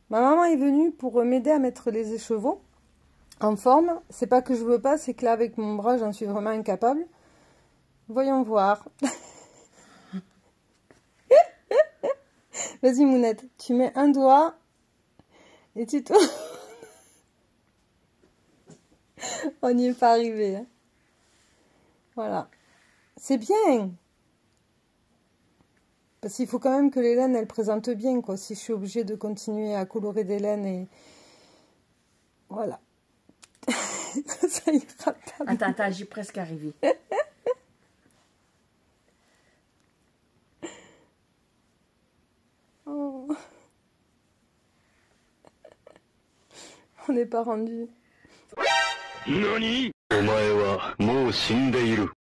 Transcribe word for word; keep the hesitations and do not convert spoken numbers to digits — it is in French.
Ma maman est venue pour m'aider à mettre les écheveaux en forme. C'est pas que je veux pas, c'est que là, avec mon bras, j'en suis vraiment incapable. Voyons voir. Vas-y, Mounette, tu mets un doigt et tu tournes. On n'y est pas arrivé. Hein. Voilà. C'est bien. Parce qu'il faut quand même que les laines, elles présentent bien, quoi. Si je suis obligée de continuer à colorer des laines et... Voilà. Ça ira pas. Attends, attends, j'ai presque arrivé. Oh. On n'est pas rendu. Nani? お前はもう死んでいる。